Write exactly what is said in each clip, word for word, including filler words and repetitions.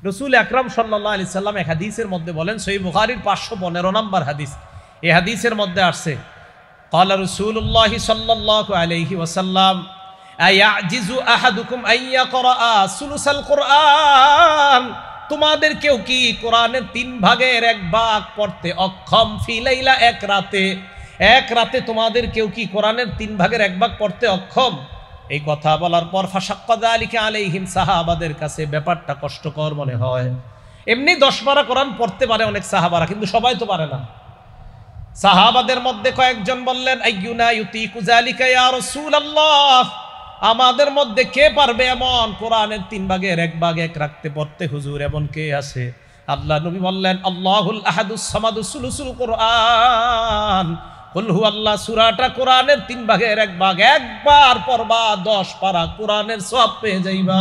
রসুল আকরাম সাল্লাল্লাহু আলাইহি সাল্লাম এক হাদিসের মধ্যে বলেন, সহিহ বুখারীর পাঁচশো পনেরো নম্বর হাদিস, এই হাদিসের মধ্যে আসছে ক্বালা রাসূলুল্লাহি সাল্লাল্লাহু আলাইহি ওয়াসাল্লাম আয়াজিজু আহাদুকুম আইয়াকরা সুলুসাল কুরআন, তোমাদের কেউ কি কোরআনের তিন ভাগের এক ভাগ পড়তে অক্ষম? ফি লাইলা, এক রাতে, এক রাতে তোমাদের কেউ কি কোরআনের তিন ভাগের এক ভাগ পড়তে অক্ষম? এই কথা বলার পর ফাশাক্কা যালিকা আলাইহিম, সাহাবাদের কাছে ব্যাপারটা কষ্টকর মনে হয়। এমনি দশ পারা কোরআন পড়তে পারে অনেক সাহাবারা, কিন্তু সবাই তো পারে না। সাহাবাদের মধ্যে কয়েকজন বললেন, আইয়ুনা ইউতিকু যালিকা ইয়া রাসূলুল্লাহ, আমাদের মধ্যে কে পারবে এমন কোরআনের তিন ভাগের এক ভাগ এক রাখতে পড়তে হুজুর, এমন কে আছে? আল্লাহ নবী বললেন, আল্লাহুল আহাদুস সামাদুস সুলুসুল কোরআন, কুল হু আল্লাহ সূরাটা কোরআনের তিন ভাগের এক ভাগ, একবার পড়বা দশ পারা কোরআনের সওয়াব পেয়ে যাইবা।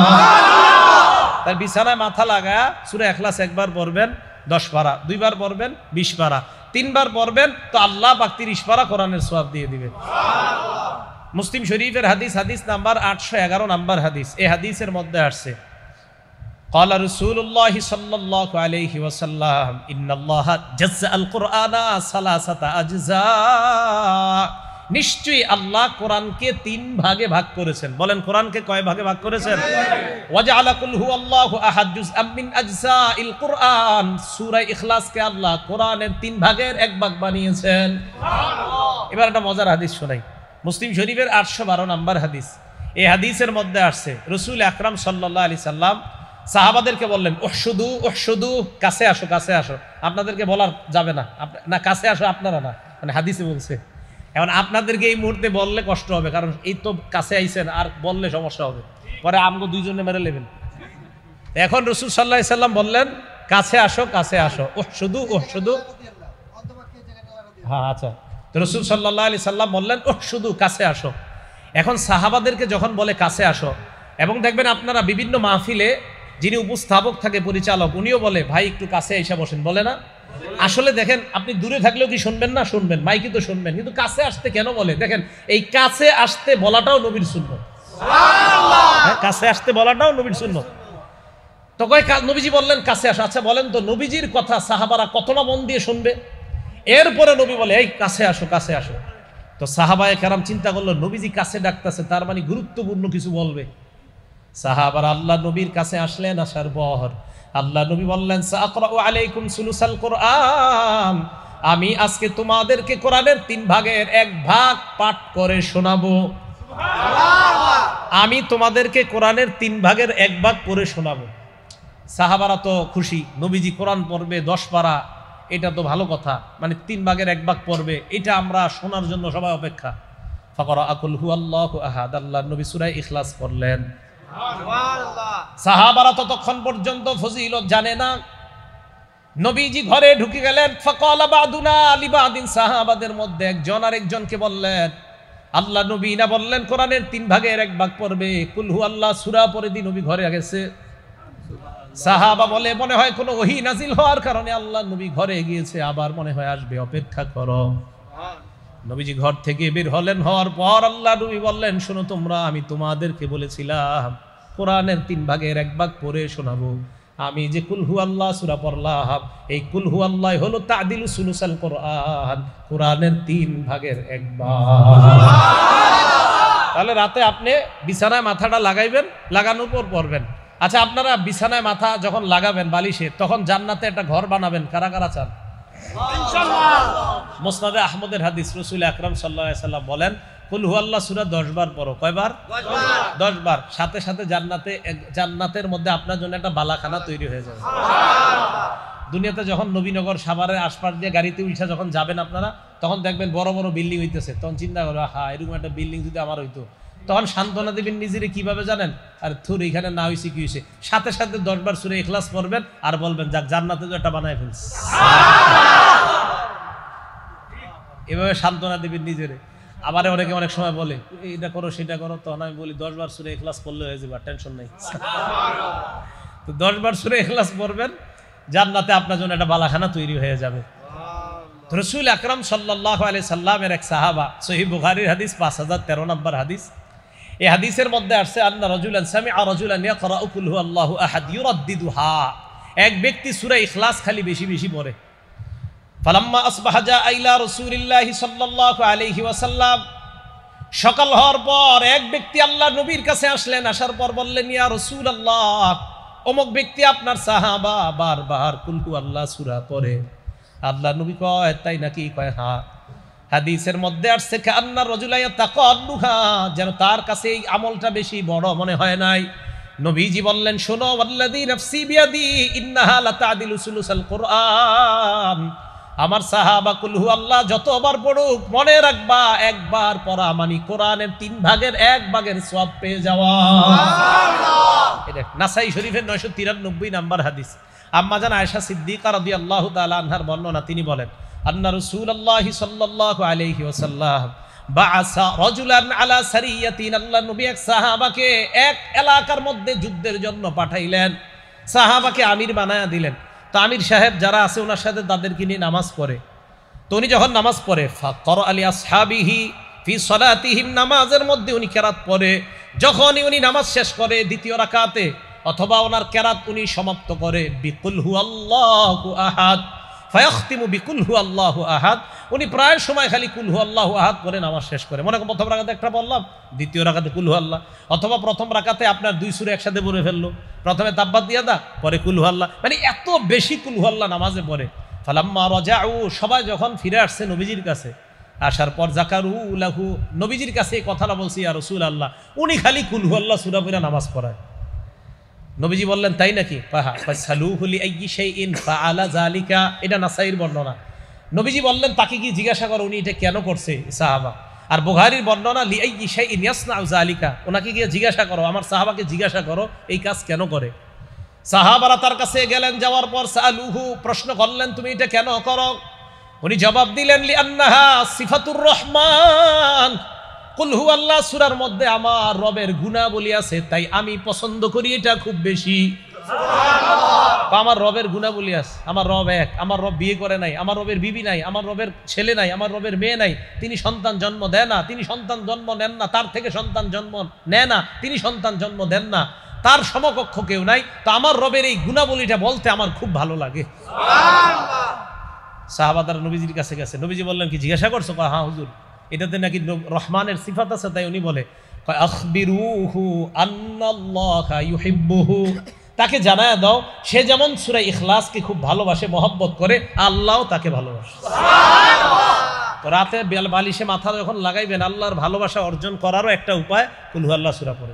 তার বিছানায় মাথা লাগায়া সূরা ইখলাস একবার পড়বেন দশ পারা, দুইবার পড়বেন বিশ পারা, তিনবার পড়বেন তো আল্লাহ পাক তিরিশ পারা কোরআনের সওয়াব দিয়ে দিবে। মুসলিম শরীফের হাদিস, হাদিস নাম্বার আটশো এগারো নাম্বার হাদিস। এই হাদিসের মধ্যে আসছে ক্বালা রাসূলুল্লাহি সাল্লাল্লাহু আলাইহি ওয়াসাল্লাম ইন্নাল্লাহা জাজ্জাআল কুরআনা সালাসাতা আজজা, নিশ্চয়ই আল্লাহ কোরআনকে তিন ভাগে ভাগ করেছেন। বলেন কোরআনকে কয় ভাগে ভাগ করেছেন? ওয়াজআলা কুল হুয়াল্লাহু আহাদ জুজআম মিন আজজাইল কুরআন, সূরা ইখলাসকে আল্লাহ কোরআনের তিন ভাগের এক ভাগ বানিয়েছেন। সুবহানাল্লাহ। এবার একটা মজার হাদিস শোনাই, মুসলিম শরীফের আটশো বারো নাম্বার হাদিস। এই হাদিসের মধ্যে আসছে রাসূল আকরাম সাল্লাল্লাহু আলাইহি সাল্লাম সাহাবাদেরকে বললেন, উহশুদু উহশুদু, কাছে আসো কাছে আসো। আপনাদেরকে বলা যাবে না, না কাছে আসো আপনারা না, মানে হাদিসে বলছে। এখন আপনাদেরকে এই মুহূর্তে বললে কষ্ট হবে, কারণ এই তো কাছে আইছেন, আর বললে সমস্যা হবে, পরে আমগো দুইজনে মেরে নেবেন। এখন রাসূল সাল্লাল্লাহু আলাইহি সাল্লাম বললেন, কাছে আসো কাছে আসো, উহশুদু উহশুদু। হ্যাঁ আচ্ছা, তো রাসূল সাল্লাল্লাহু আলাইহি সাল্লাম বললেন, উহশুদু, কাছে আসো। এখন সাহাবাদেরকে যখন বলে কাছে আসো, এবং দেখবেন আপনারা বিভিন্ন মাহফিলে যিনি উপস্থাপক থাকে, পরিচালক, উনিও বলে ভাই একটু কাছে এসে বসেন, বলে না? আসলে দেখেন আপনি দূরে থাকলেও কি শুনবেন না? শুনবেন, মাইকে তো শুনবেন, কিন্তু কাছে আসতে কেন বলে? দেখেন এই কাছে আসতে বলাটাও নবীর সুন্নাত। সুবহানাল্লাহ। কাছে আসতে বলাটাও নবীর সুন্নাত। তো কয় নবীজি বললেন কাছে আসো। আচ্ছা বলেন তো, নবীজির কথা সাহাবারা কতটা মন দিয়ে শুনবে? এরপরে নবী বলে এই কাছে আসো কাছে আসো। তো সাহাবায়ে কেরাম চিন্তা করলো, নবীজি কাছে ডাকতেছে, তার মানে গুরুত্বপূর্ণ কিছু বলবে। সাহাবারা আল্লাহ নবীর কাছে আসলেন, আসার পর আল্লাহ নবী বললেন, সাআকরাউ আলাইকুম সুলুসাল কুরআন, আমি আজকে তোমাদেরকে কোরআনের তিন ভাগের এক ভাগ পাঠ করে শোনাবো। সুবহানাল্লাহ। আমি তোমাদেরকে কোরআনের তিন ভাগের এক ভাগ পড়ে শোনাবো। সাহাবারা তো খুশি, নবীজি কোরআন পড়বে দশ পারা, এটা তো ভালো কথা, মানে তিন ভাগের এক ভাগ পড়বে, এটা আমরা শোনার জন্য সবাই অপেক্ষা। ফাকরা কুল হুয়াল্লাহু আহাদ, আল্লাহর নবী সূরা ইখলাস পড়লেন। সুবহানাল্লাহ। সাহাবারা ততক্ষণ পর্যন্ত ফজিলত জানে না। নবীজি ঘরে ঢুকে গেলেন। ফাকালা বাদুনা লিবাদিন, সাহাবাদের মধ্যে একজন আরেকজনকে বললেন, আল্লাহ নবী না বললেন কোরআনের তিন ভাগের এক ভাগ পড়বে, কুল হুয়াল্লাহ সূরা পড়ে দি নবী ঘরে গেছে। সাহাবা বলে, মনে হয় কোনো ওহী নাজিল হওয়ার কারণে আল্লাহ নবী ঘরে গিয়েছে, আবার মনে হয় আসবে, অপেক্ষা করো। নবীজি ঘর থেকে বের হলেন, হওয়ার পর আল্লাহ নবী বললেন, শোনো তোমরা, আমি তোমাদেরকে বলেছিলাম কোরআনের তিন ভাগের এক ভাগ পড়ে শোনাবো। আমি যে কুল হুয়াল্লাহ সূরা পড়লাম, এই কুল হুয়াল্লাহ হলো তাদিলু সুলুসাল কোরআন, কোরআনের তিন ভাগের এক ভাগ। তাহলে রাতে আপনি বিছানায় মাথাটা লাগাইবেন, লাগানোর পর পড়বেন। আচ্ছা আপনারা বিছানায় মাথা যখন লাগাবেন বালিশে, তখন জান্নাতে একটা ঘর বানাবেন, কারা কারা চান? ইনশাআল্লাহ। মুসনাদে আহমদের হাদিস, রাসূল আকরাম সাল্লাল্লাহু আলাইহি সাল্লাম বলেন, কুল হুয়াল্লাহ সূরা দশ বার পড়ো। কয়বার? দশ বার। দশ বার। সাথে সাথে জান্নাতে, জান্নাতের মধ্যে আপনার জন্য একটা বালাখানা তৈরি হয়ে যাবে। সুবহানাল্লাহ। দুনিয়াতে যখন নবীনগর সাভারের আশপাশ দিয়ে গাড়িতে উঠে যখন যাবেন আপনারা, তখন দেখবেন বড় বড় বিল্ডিং হইতেছে, তখন চিন্তা করবে, হা এরকম একটা বিল্ডিং যদি আমার হইতো। তখন সান্ত্বনা দিবেন নিজেরে, কিভাবে জানেন? আর থুর এখানে না হইছে কি হইছে, সাথে সাথে দশ বার সূরা ইখলাস পড়বেন আর বলবেন, যাক জান্নাতে তো একটা বানায় ফেলছে। এভাবে সান্ত্বনা দিবেন নিজেরে। আবার অনেকে অনেক সময় বলে এটা করো সেটা করো, তখন আমি বলি দশ বার সূরা ইখলাস পড়লে হয়ে যাবে, টেনশন নাই। তো দশ বার সূরা ইখলাস পড়বেন, জান্নাতে আপনার জন্য একটা বালাখানা তৈরি হয়ে যাবে। রাসূল আকরাম সাল্লাল্লাহু আলাইহি সাল্লামের এক সাহাবা, সহিহ বুখারীর হাদিস পাঁচ হাজার তেরো নম্বর হাদিস। এই হাদিসের মধ্যে আসছে আন্না রাজুলান সামিআ রাজুলান ইয়াকরাউ কুল হুয়াল্লাহু আহাদ ইউরাদ্দিদুহা, এক ব্যক্তি সূরা ইখলাস খালি বেশি বেশি পড়ে। ফালাম্মা আসবাহা জা ইলা রাসূলিল্লাহি সাল্লাল্লাহু আলাইহি ওয়াসাল্লাম, সকাল হওয়ার পর এক ব্যক্তি আল্লাহ নবীর কাছে আসলেন, আসার পর বললেন ইয়া রাসূলুল্লাহ, অমুক ব্যক্তি আপনার সাহাবা বারবার কুল হুয়াল্লাহ সূরা পড়ে। আল্লাহ নবী কয় তাই নাকি? কয় হ্যাঁ। হাদিসের মধ্যে আসছে কান্না রাজুলা ইয়াতাকাল্লুহা, যেন তার কাছে এই আমলটা বেশি বড় মনে হয় নাই। নবীজি বললেন শোনো, ওয়াল্লাযী নাফসি বিয়াদি ইন্নাহা লাতাদিলু সুলুসাল কুরআন, আমার সাহাবা কুল হুয়াল্লাহ যতবার পড়ুক মনে রাখবা একবার পড়া মানে কোরআনের তিন ভাগের এক ভাগের সওয়াব পেয়ে যাওয়া। সুবহানাল্লাহ। এটা নাসাই শরীফের নয়শো তিরানব্বই নাম্বার হাদিস। আম্মা জান আয়েশা সিদ্দিকা রাদিয়াল্লাহু তাআলা আনহার বর্ণনা, তিনি বলেন আন্না রাসূলুল্লাহি সাল্লাল্লাহু আলাইহি ওয়াসাল্লাম বাআসা রাজুলান আলা সারিয়াতিন, আল্লাহ নবী এক সাহাবাকে এক এলাকার মধ্যে যুদ্ধের জন্য পাঠাইলেন, সাহাবাকে আমির বানায়া দিলেন। তো আমির সাহেব যারা আছে ওনার সাথে তাদেরকে নিয়ে নামাজ পড়ে। তো উনি যখন নামাজ পড়ে ফাকরা আলি আসহাবিহি ফি সালাতিহিম, নামাজের মধ্যে উনি কেরাত পড়ে। যখনই উনি নামাজ শেষ করে দ্বিতীয় রাকাতে অথবা ওনার কেরাত উনি সমাপ্ত করে বিকুল হুয়াল্লাহু আহাদ, ফায়াখতিমু বিকুল হুয়াল্লাহু আহাদ, উনি প্রায় সময় খালি কুল হুয়াল্লাহু আহাদ করে নামাজ শেষ করে। মনে করেন প্রথম রাকাতে একটা বললাম, দ্বিতীয় রাকাতে কুল হুয়াল্লাহ, অথবা প্রথম রাকাতে আপনার দুই সূরা একসাথে পড়ে ফেললো, প্রথমে তাব্বাত ইয়াদা পরে কুল হুয়াল্লাহ, মানে এত বেশি কুল হুয়াল্লাহ নামাজে পড়ে। ফালাম্মা রাজাউ, সবাই যখন ফিরে আসছে নবীজির কাছে, আসার পর জাকারু লাহু, নবীজির কাছে এই কথাটা বলছি ইয়া রাসূলুল্লাহ, উনি খালি কুল হুয়াল্লাহ সূরা পড়ে নামাজ পড়ায়। নবীজি বললেন তাই নাকি? ফাসালুহু লিআইয়ি শাইইন ফাআলা যালিকা, এটা নাসাইর বর্ণনা। নবীজি বললেন তাকে কি জিজ্ঞাসা করো উনি এটা কেন করছে সাহাবা। আর বুখারীর বর্ণনা লিআইয়ি শাইইন ইয়াসনাউ যালিকা, ওনাকে গিয়ে জিজ্ঞাসা করো, আমার সাহাবাকে জিজ্ঞাসা করো এই কাজ কেন করে। সাহাবারা তার কাছে গেলেন, যাওয়ার পর সালুহু, প্রশ্ন করলেন তুমি এটা কেন করো। উনি জবাব দিলেন লিআন্নাহা সিফাতুর রহমান, কুল হুয়াল্লাহ সূরার মধ্যে আমার রবের গুণাবলী আছে, তাই আমি পছন্দ করি এটা খুব বেশি। সুবহানাল্লাহ। আমার রবের গুণাবলী আছে, আমার রব এক, আমার রব বিয়ে করে নাই, আমার রবের বিবি নাই, আমার রবের ছেলে নাই, আমার রবের মেয়ে নাই, তিনি সন্তান জন্ম দেন না, তিনি সন্তান জন্ম নেন না, তার থেকে সন্তান জন্ম নেয় না, তিনি সন্তান জন্ম দেন না, তার সমকক্ষ কেউ নাই। তো আমার রবের এই গুণাবলীটা বলতে আমার খুব ভালো লাগে। সুবহানাল্লাহ। সাহাবারা নবীজির কাছে গেছে, নবীজি বললেন কি জিজ্ঞাসা করছো? হ্যাঁ হুজুর, এটাতে নাকি রহমানের সিফাত আছে, তাই উনি বলে আখবিরুহু আন্নাল্লাহা ইউহিব্বুহু, তাকে জানায়া দাও সে যেমন সূরা ইখলাসকে খুব ভালোবাসে মহব্বত করে, আল্লাহও তাকে ভালোবাসে। সুবহানাল্লাহ। তো রাতে বালিশে মাথা যখন লাগাইবেন আল্লাহর ভালোবাসা অর্জন করারও একটা উপায় কুল হুয়াল্লাহ সূরা পড়েন।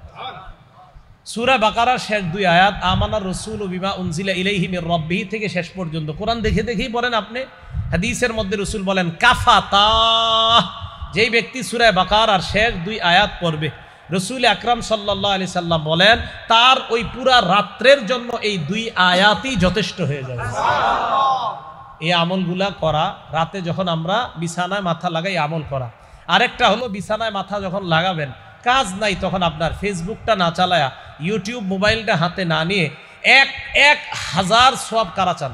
সূরা বাকারার শেষ দুই আয়াত আমানার রাসূলু বিমা উনজিলা ইলাইহি মির রাব্বিহি থেকে শেষ পর্যন্ত কোরআন দেখে দেখেই পড়েন আপনি। হাদিসের মধ্যে রাসূল বলেন কাফাতা, যেই ব্যক্তি সূরা বাকারার শেষ দুই আয়াত পড়বে, রাসূল আকরাম সাল্লাল্লাহু আলাইহি সাল্লাম বলেন তার ওই পুরা রাত্রের জন্য এই দুই আয়াতই যথেষ্ট হয়ে যাবে। সুবহানাল্লাহ। এই আমলগুলা করা, রাতে যখন আমরা বিছানায় মাথা লাগাই আমল করা। আরেকটা হলো বিছানায় মাথা যখন লাগাবেন, কাজ নাই তখন আপনার ফেসবুকটা না চালায়া, ইউটিউব মোবাইলটা হাতে না নিয়ে এক এক হাজার সওয়াব কারা চান?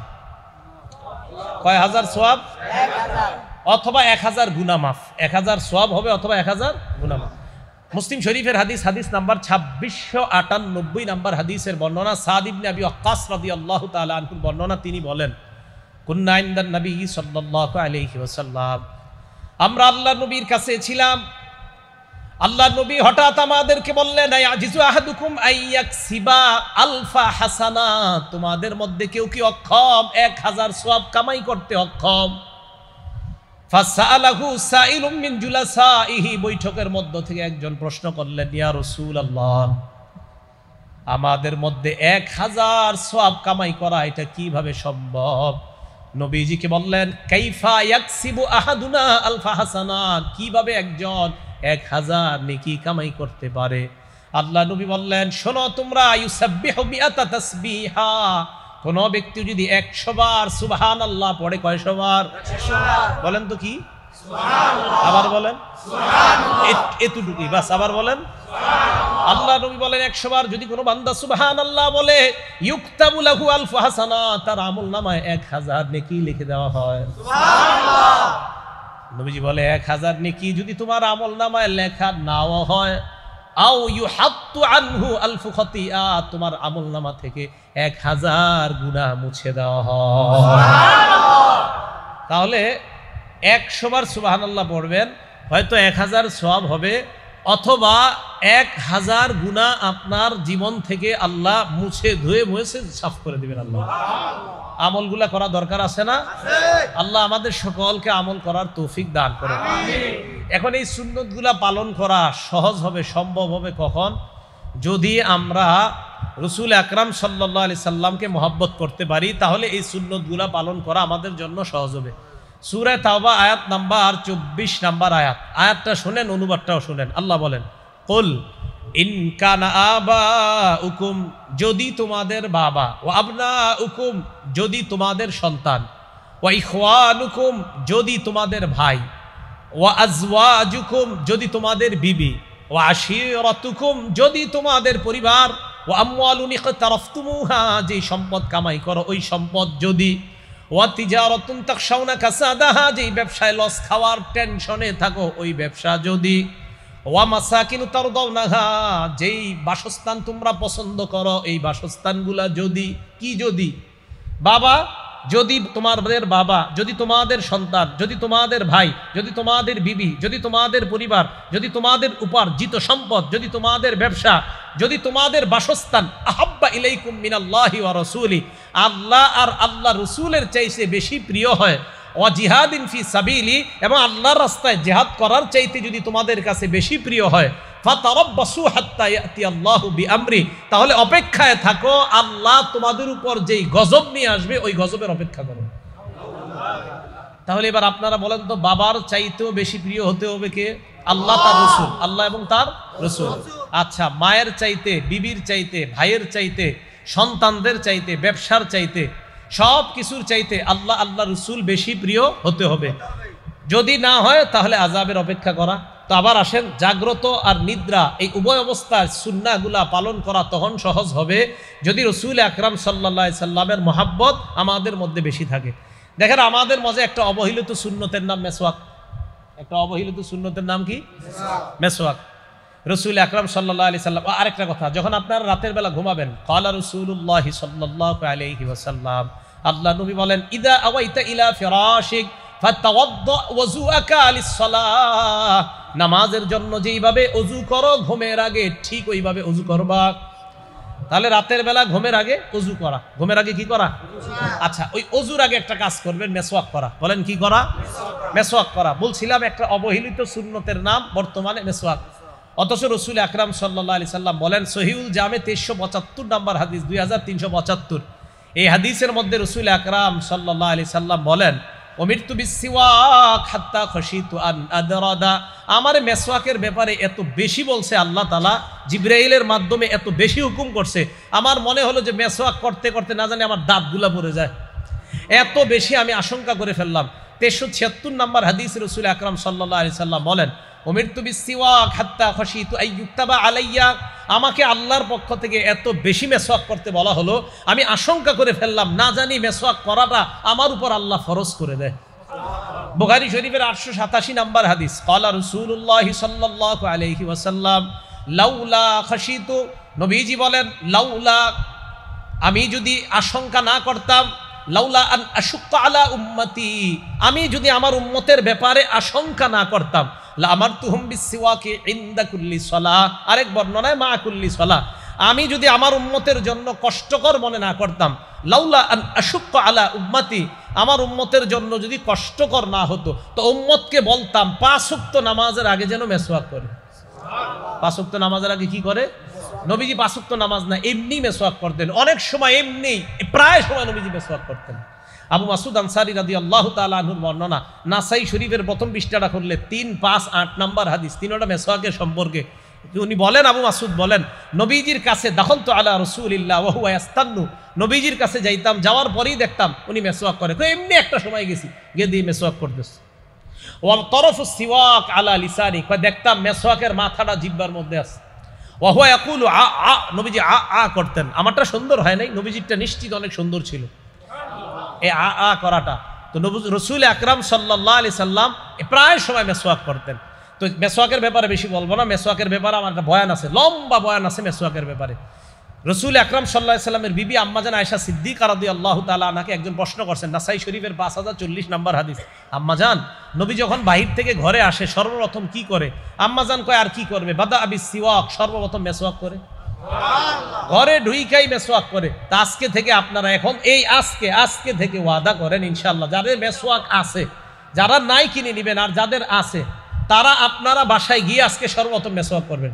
কয় হাজার সওয়াব? এক হাজার। অথবা এক হাজার গুনাহ মাফ, এক হাজার সওয়াব হবে অথবা এক হাজার গুনাহ মাফ। মুসলিম শরীফের হাদিস, হাদিস নাম্বার ছাব্বিশশো আটানব্বই নাম্বার হাদিসের বর্ণনা, সাদ ইবনে আবি ওয়াক্কাস রাদিয়াল্লাহু তাআলা আনহুর বর্ণনা, তিনি বলেন কুন্না ইনদান নবী সাল্লাল্লাহু আলাইহি ওয়াসাল্লাম, আমরা আল্লাহর নবীর কাছে ছিলাম। আল্লাহর নবী হঠাৎ আমাদেরকে বললেন আয়াজিজু আহাদুকুম আইয়াকসিবা আলফা হাসানা, তোমাদের মধ্যে কেউ কি অক্ষম এক হাজার সওয়াব কামাই করতে অক্ষম? ফাসালাহু সাইলুম মিন জুলাসাইহি, বৈঠকের মধ্য থেকে একজন প্রশ্ন করলেন ইয়া রাসূলুল্লাহ, আমাদের মধ্যে এক হাজার সওয়াব কামাই করা এটা কিভাবে সম্ভব? নবীজিকে বললেন কাইফা ইয়াকসিবু আহাদুনা আলফা হাসানা, কিভাবে একজন এক হাজার নেকি কামাই করতে পারে? আল্লাহ নবী বললেন শোনো তোমরা, ইউসাব্বিহু মিআতা তাসবিহা, কোন ব্যক্তি যদি একশো বার সুবহানাল্লাহ পড়ে, কয়শো বার? একশো বার। বলেন তো কি? সুবহানাল্লাহ। আবার বলেন সুবহানাল্লাহ। এতটুকুই বাস, আবার বলেন সুবহানাল্লাহ। আল্লাহ নবী বলেন একশো বার যদি কোনো বান্দা সুবহানাল্লাহ বলে, ইউকতাবু লাহু আলফু হাসানা, তার আমলনামায় এক হাজার নেকি লিখে দেওয়া হয়। সুবহানাল্লাহ। নবীজি বলে এক হাজার নেকি যদি তোমার আমলনামায় লেখা নাও হয়, আও ইউহাত্তু আনহু আলফু খাতিয়া, তোমার আমলনামা থেকে এক হাজার গুনাহ মুছে দেওয়া হয়। তাহলে একশো বার সুবহানাল্লাহ পড়বেন, হয়তো এক হাজার সওয়াব হবে, অথবা এক হাজার গুনাহ আপনার জীবন থেকে আল্লাহ মুছে ধুয়ে মুছে সাফ করে দিবেন। আল্লাহ আমলগুলা করা দরকার আছে না? আল্লাহ আমাদের সকলকে আমল করার তৌফিক দান করেন। এখন এই সুন্নতগুলা পালন করা সহজ হবে, সম্ভব হবে কখন? যদি আমরা রসুল আকরাম সাল্লাল্লাহু আলাইহি সাল্লামকে মহব্বত করতে পারি, তাহলে এই সুন্নতগুলা পালন করা আমাদের জন্য সহজ হবে। সূরা তাওবা আয়াত নাম্বার চব্বিশ নাম্বার আয়াত, আয়াতটা শুনেন, অনুবাদটাও শুনেন। আল্লাহ বলেন, কুল ইন কানা আবাউকুম, যদি তোমাদের বাবা, ও আবনাউকুম, যদি তোমাদের সন্তান, ওয়া ইখওয়ানুকুম, যদি তোমাদের ভাই, ওয়া আজওয়াজুকুম, যদি তোমাদের বিবি, ওয়া আশিরাতুকুম, যদি তোমাদের পরিবার, ওয়া আমওয়ালুন ইকতারাফতুমুহা, যে সম্পদ কামাই করো ওই সম্পদ যদি, ওয়া তিজারাতুন তাখশাউনা কাসাদাহা, যে ব্যবসায় লস খাওয়ার টেনশনে থাকো ওই ব্যবসা যদি, ওয়া মাসাকিনু তারদাউনাহা, যেই বাসস্থান তোমরা পছন্দ করো এই বাসস্থানগুলা যদি, কি যদি? বাবা, যদি তোমাদের বাবা, যদি তোমাদের সন্তান, যদি তোমাদের ভাই, যদি তোমাদের বিবি, যদি তোমাদের পরিবার, যদি তোমাদের উপার্জিত সম্পদ, যদি তোমাদের ব্যবসা, যদি তোমাদের বাসস্থান, আহাব্বা ইলাইকুম মিনাল্লাহি ওয়া রাসূলি, আল্লাহ আর আল্লাহ রাসূলের চাইতে বেশি প্রিয় হয়, ওয়া জিহাদিন ফি সাবিলি, এবং আল্লাহর রাস্তায় জিহাদ করার চাইতে যদি তোমাদের কাছে বেশি প্রিয় হয়, ফাতারাব্বাসু হাত্তা ইয়াতি আল্লাহু বিআমরি, তাহলে অপেক্ষায় থাকো, আল্লাহ তোমাদের উপর যেই গজব নিয়ে আসবে ওই গজবের অপেক্ষা করো। তাহলে এবার আপনারা বলেন তো, বাবার চাইতেও বেশি প্রিয় হতে হবে কে? আল্লাহ তার রাসূল, আল্লাহ এবং তার রাসূল। আচ্ছা, মায়ের চাইতে, বিবির চাইতে, ভাইয়ের চাইতে, সন্তানদের চাইতে, ব্যবসার চাইতে, সব কিছুর চাইতে আল্লাহ আল্লাহ রাসূল বেশি প্রিয় হতে হবে। যদি না হয় তাহলে আযাবের অপেক্ষা করা। তো আবার আসেন, জাগ্রত আর নিদ্রা এই উভয় অবস্থায় সুন্নাহগুলা পালন করা তখন সহজ হবে যদি রাসূল আকরাম সাল্লাল্লাহু আলাইহি সাল্লামের মহব্বত আমাদের মধ্যে বেশি থাকে। দেখেন, আমাদের মাঝে একটা অবহেলিত সুন্নতের নাম মেসওয়াক। একটা অবহেলিত সুন্নতের নাম কি? মেসওয়াক। রাসূল আকরাম সাল্লাল্লাহু আলাইহি সাল্লাম, আরেকটা কথা, যখন আপনারা রাতের বেলা ঘুমাবেন, ক্বালা রাসূলুল্লাহ সাল্লাল্লাহু আলাইহি ওয়াসাল্লাম, আল্লাহ নবী বলেন, ইদা আওয়াইতা ইলা ফিরাশিক ফাতাওয়াদ্দা ওযুআকা লিস-সালাহ, নামাজের জন্য যেইভাবে ওযু করো ঘুমের আগে ঠিক ওইভাবে ওযু করবা। তাহলে রাতের বেলা ঘুমের আগে ওযু করা, ঘুমের আগে কি করা? আচ্ছা, ওই ওযুর আগে একটা কাজ করবেন, মেসওয়াক করা। বলেন কি করা? মেসওয়াক করা। বলছিলাম একটা অবহেলিত সুন্নতের নাম বর্তমানে মেসওয়াক। অথচ রাসূল আকরাম সাল্লাল্লাহু আলাইহি সাল্লাম বলেন, সহিহুল জামে তেইশশো পঁচাত্তর নম্বর হাদিস, দুই হাজার তিনশো পঁচাত্তর, এই হাদিসের মধ্যে রাসূল আকরাম সাল্লাল্লাহু আলাইহি সাল্লাম বলেন, উমিরতু বিসসিওয়াক হাত্তা খাশিতু আন আদরাদা, আমার মেসওয়াকের ব্যাপারে এত বেশি বলছে আল্লাহ তাআলা, জিবরাইলের মাধ্যমে এত বেশি হুকুম করছে, আমার মনে হলো যে মেসওয়াক করতে করতে না জানি আমার দাঁতগুলা পড়ে যায়, এত বেশি আমি আশঙ্কা করে ফেললাম। তেইশশো ছিয়াত্তর নম্বর হাদিস, রাসূল আকরাম সাল্লাল্লাহু আলাইহি সাল্লাম বলেন, উমিরতু বিসসিওয়াক হাত্তা খাশিতু আইয়ুক্তাবা আলাইয়া, আমাকে আল্লাহর পক্ষ থেকে এত বেশি মেসওয়াক করতে বলা হলো, আমি আশঙ্কা করে ফেললাম না জানি মেসওয়াক করাটা আমার উপর আল্লাহ ফরজ করে দেয়। বুখারী শরীফের আটশো সাতাশি নম্বর হাদিস, ক্বালা রাসূলুল্লাহ সাল্লাল্লাহু আলাইহি ওয়াসাল্লাম লাউলা খাশিতু, নবীজি বলেন, লাউলা, আমি যদি আশঙ্কা না করতাম, লাউলা আন আশুক্কা আলা উম্মতি, আমি যদি আমার উম্মতের ব্যাপারে আশঙ্কা না করতাম, লা আমারতুহুম বিসসিওয়াকি ইনদা কুল্লি সালাহ, আরেক বর্ণনায় মা কুল্লি সালাহ, আমি যদি আমার উম্মতের জন্য কষ্টকর মনে না করতাম, লাউলা আন আশুক্কা আলা উম্মতি, আমার উম্মতের জন্য যদি কষ্টকর না হতো তো উম্মতকে বলতাম পাঁচ ওয়াক্ত নামাজের আগে যেন মেসওয়াক করে। পাঁচ ওয়াক্ত নামাজের আগে কি করে? নবীজি পাঁচ ওয়াক্ত নামাজ না, এমনি মেসওয়াক করতেন, অনেক সময় এমনি, প্রায় সময় নবীজি মেসওয়াক করতেন। আবু মাসুদ আনসারী রাদিয়াল্লাহু তাআলা আনহুর বর্ণনা, নাসাই শরীফের প্রথম পৃষ্ঠাটা করলে তিন পাঁচ আট নাম্বার হাদিস, তিনটা মেসওয়াকের সম্পর্কে উনি বলেন, আবু মাসুদ বলেন, নবীজির কাছে দাখালতু আলা রাসূলিল্লাহ ওয়া হুয়া ইয়াস্তান্নু, নবীজির কাছে যাইতাম, যাওয়ার পরেই দেখতাম উনি মেসওয়াক করে, এমনি একটা সময় গেছি গিয়ে দিয়ে মেসওয়াক করতেছে। ওয়া তরফু সিওয়াক আলা লিসানি, দেখতাম মেসওয়াকের মাথাটা জিহ্বার মধ্যে আছে। ওয়া হুয়া ইয়াকুলু আ আ, নবীজি আ আ করতেন। আমারটা সুন্দর হয় নাই, নবীজিরটা নিশ্চিত অনেক সুন্দর ছিল এই আ আ করাটা। তো রাসূল আকরাম সাল্লাল্লাহু আলাইহি সাল্লাম প্রায় সময় মেসওয়াক করতেন। তো মেসওয়াকের ব্যাপারে বেশি বলবো না, মেসওয়াকের ব্যাপারে আমার একটা বয়ান আছে, লম্বা বয়ান আছে মেসওয়াকের ব্যাপারে। রসুল আকরাম সাল্লাল্লাহু আলাইহি সাল্লামের বিবি আম্মাজান আয়েশা সিদ্দিকা রাদিয়াল্লাহু তাআলা আনহাকে একজন প্রশ্ন করছেন, নাসাই শরীফের পাঁচ হাজার চল্লিশ নম্বর হাদিস। আম্মাজান, নবী যখন বাহির থেকে ঘরে আসে সর্বপ্রথম কি করে? আম্মাজান কয়, আর কি করবে? বাদা আবি সিওয়াক, সর্বপ্রথম মেসওয়াক করে, ঘরে ঢুইকাই মেসওয়াক করে। তা আজকে থেকে আপনারা এখন এই আজকে আজকে থেকে ওয়াদা করেন ইনশাআল্লাহ, যাদের মেসওয়াক আছে, যারা নাই কিনে নেবেন, আর যাদের আছে তারা আপনারা বাসায় গিয়ে আজকে সর্বপ্রথম মেসওয়াক করবেন।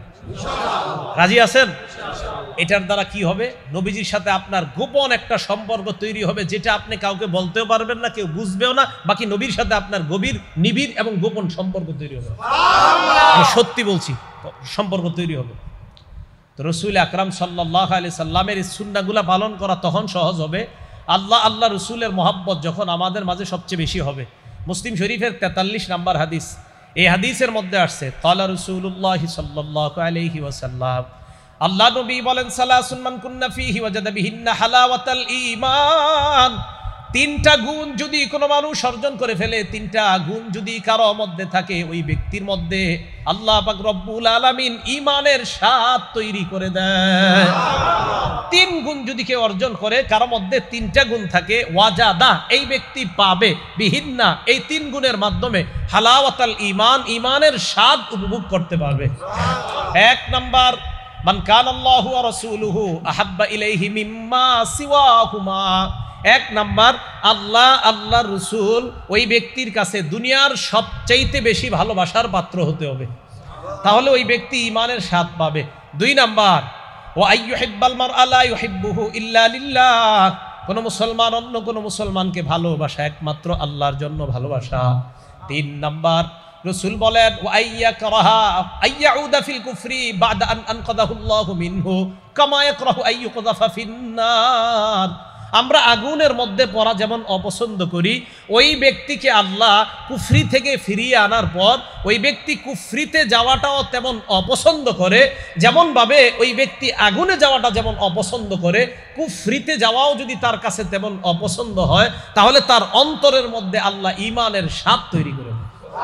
রাজি আছেন? এটার দ্বারা কি হবে? নবীজির সাথে আপনার গোপন একটা সম্পর্ক তৈরি হবে, যেটা আপনি কাউকে বলতেও পারবেন না, কেউ বুঝবেও না, বাকি নবীর সাথে আপনার গভীর নিবিড় এবং গোপন সম্পর্ক তৈরি হবে। আমি সত্যি বলছি, সম্পর্ক তৈরি হবে। তো রসুল আকরাম সাল্লাল্লাহু আলাইহি সাল্লামের এই সুন্নাহগুলা পালন করা তখন সহজ হবে, আল্লাহ আল্লাহ রসুলের মহব্বত যখন আমাদের মাঝে সবচেয়ে বেশি হবে। মুসলিম শরীফের তেতাল্লিশ নম্বর হাদিস, এই হাদিসের মধ্যে আসছে, ক্বালা রাসূলুল্লাহ সাল্লাল্লাহু আলাইহি ওয়াসাল্লাম, আল্লাহ নবী বলেন, সালাসুন মান কুন্না ফীহি ওয়াজাদা বিহিন্না হালাওয়াতাল ঈমান। তিনটা গুণ যদি কোনো মানুষ অর্জন করে ফেলে, তিনটা গুণ যদি কারো মধ্যে থাকে, ওই ব্যক্তির মধ্যে আল্লাহ পাক রব্বুল আলামিন ঈমানের স্বাদ তৈরি করে দেয়। তিন গুণ যদি কেউ অর্জন করে, কারো মধ্যে তিনটা গুণ থাকে, ওয়াজাদা, এই ব্যক্তি পাবে, বিহিন্না, এই তিন গুণের মাধ্যমে হালাওয়াতাল ঈমান, ঈমানের স্বাদ উপভোগ করতে পারবে। এক নাম্বার, মান কানাল্লাহু ওয়া রাসূলুহু আহাব্বা ইলাইহি মিম্মা সিওয়াহুমা। এক নাম্বার, আল্লাহ আল্লাহ রসুল ওই ব্যক্তির কাছে দুনিয়ার সবচাইতে বেশি ভালোবাসার পাত্র হতে হবে, তাহলে ওই ব্যক্তি ঈমানের স্বাদ পাবে। দুই নাম্বার, ওয়া আইয়ুহিব্বাল মারআ লা ইউহিব্বুহু ইল্লা লিল্লাহ। কোন মুসলমান অন্য কোন মুসলমানকে ভালোবাসা একমাত্র আল্লাহর জন্য ভালোবাসা। তিন নাম্বার, রসুল বলেন, ওয়া আইয়াকরাহা আইয়াউদা ফিল কুফরি বাদা আন আনকাদাহুল্লাহু মিনহু কামা ইয়াকরাহু আইয়ুকযাফা ফিন্নার। আমরা আগুনের মধ্যে পড়া যেমন অপছন্দ করি, ওই ব্যক্তিকে আল্লাহ কুফরি থেকে ফিরিয়ে আনার পর ওই ব্যক্তি কুফরিতে যাওয়াটাও তেমন অপছন্দ করে, যেমনভাবে ওই ব্যক্তি আগুনে যাওয়াটা যেমন অপছন্দ করে, কুফরিতে যাওয়াও যদি তার কাছে তেমন অপছন্দ হয়, তাহলে তার অন্তরের মধ্যে আল্লাহ ঈমানের স্বাদ তৈরি করে।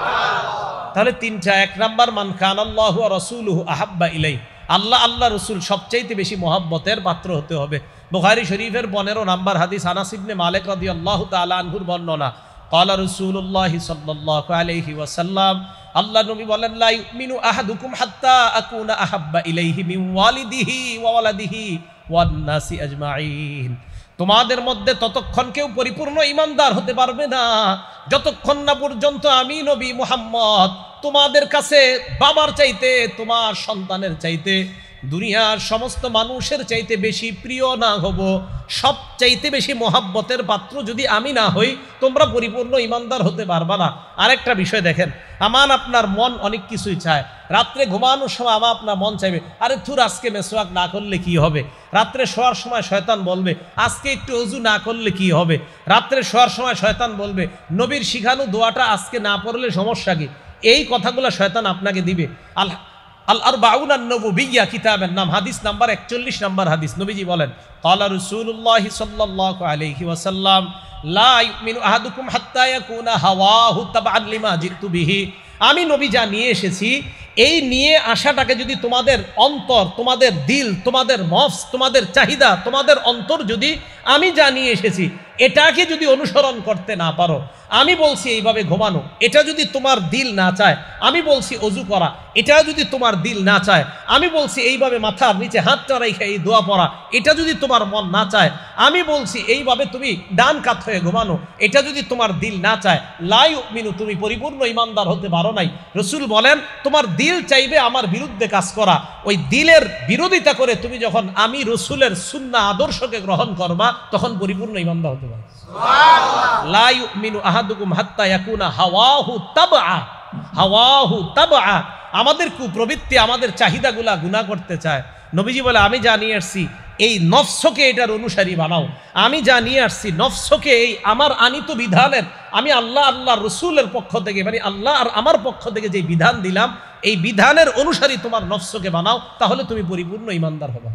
তাহলে তিনটা, এক নাম্বার, মান কানাল্লাহু ওয়া রাসূলুহু আহাব্বা ইলাইহি, আল্লাহ আল্লাহ রসুল সবচাইতে বেশি মহব্বতের পাত্র হতে হবে। বুখারী শরীফের পনেরো নাম্বার হাদিস, আনাস ইবনে মালিক রাদিয়াল্লাহু তাআলা আনহুর বর্ণনা, ক্বালা রাসূলুল্লাহ সাল্লাল্লাহু আলাইহি ওয়াসাল্লাম, আল্লাহ নবী বলেন, লা ইউমিনু আহাদুকুম হাত্তা আকুনা আহাব্বা ইলাইহি মিন ওয়ালিদিহি ওয়া ওয়ালাদিহি ওয়ান নাসি আজমাইন। তোমাদের মধ্যে ততক্ষণ কেউ পরিপূর্ণ ঈমানদার হতে পারবে না যতক্ষণ না পর্যন্ত আমি নবী মুহাম্মদ তোমাদের কাছে বাবার চাইতে, তোমার সন্তানের চাইতে, দুনিয়ার সমস্ত মানুষের চাইতে বেশি প্রিয় না হব, সবচাইতে বেশি মহাব্বতের পাত্র যদি আমি না হই, তোমরা পরিপূর্ণ ঈমানদার হতে পারবা না। আরেকটা বিষয় দেখেন, আমার আপনার মন অনেক কিছুই চায়। রাত্রে ঘুমানোর সময় আমার আপনার মন চাইবে, আরে থুর আজকে মেসওয়াক না করলে কি হবে। রাত্রে শোয়ার সময় শয়তান বলবে, আজকে একটু অজু না করলে কি হবে। রাত্রে শোয়ার সময় শয়তান বলবে, নবীর শিখানো দোয়াটা আজকে না পড়লে সমস্যা কি। এই কথাগুলো শয়তান আপনাকে দিবে। আল আল আরবাউন আন-নবুবিয়্যা কিতাবের নাম, হাদিস নাম্বার একচল্লিশ নাম্বার হাদিস, নবীজি বলেন, ক্বালা রাসূলুল্লাহ সাল্লাল্লাহু আলাইহি ওয়াসাল্লাম, লা ইউমিনু আহাদুকুম হাত্তা ইয়াকুনা হাওয়াহু তাবআন লিমা জিতু বিহি। আমি নবী যা নিয়ে এসেছি, এই নিয়ে আসাটাকে যদি তোমাদের অন্তর, তোমাদের দিল, তোমাদের নফস, তোমাদের চাহিদা, তোমাদের অন্তর যদি আমি যা নিয়ে এসেছি এটাকে যদি অনুসরণ করতে না পারো, আমি বলছি এইভাবে ঘুমানো, এটা যদি তোমার দিল না চায়, আমি বলছি অজু করা, এটা যদি তোমার দিল না চায়, আমি বলছি এইভাবে মাথার নিচে হাতটা রেখে এই দোয়া পড়া, এটা যদি তোমার মন না চায়, আমি বলছি এইভাবে তুমি ডান কাত হয়ে ঘুমানো, এটা যদি তোমার দিল না চায়, লা ইউমিনু, তুমি পরিপূর্ণ ঈমানদার হতে পারো নাই। রাসূল বলেন, তোমার দিল চাইবে আমার বিরুদ্ধে কাজ করা, ওই দিলের বিরোধিতা করে তুমি যখন আমি রাসূলের সুন্নাহ আদর্শকে গ্রহণ করবা, তখন পরিপূর্ণ ঈমানদার হতে পারবে। সুবহানাল্লাহ। লা ইউমিনু আহাদুকুম হাত্তা ইয়াকুনা হাওয়াহু তাবআ, হাওয়াহু তাবআ, আমাদের কুপ্রবৃত্তি, আমাদের চাহিদাগুলা গুনাহ করতে চায়। নবীজি বলে, আমি যা নিয়ে আসছি এই নফসকে এটার অনুসারী বানাও। আমি যা নিয়ে আসছি নফসকে এই আমার আনিত বিধানের, আমি আল্লাহ আল্লাহ রসুলের পক্ষ থেকে, মানে আল্লাহ আর আমার পক্ষ থেকে যে বিধান দিলাম, এই বিধানের অনুসারী তোমার নফসকে বানাও, তাহলে তুমি পরিপূর্ণ ঈমানদার হবে।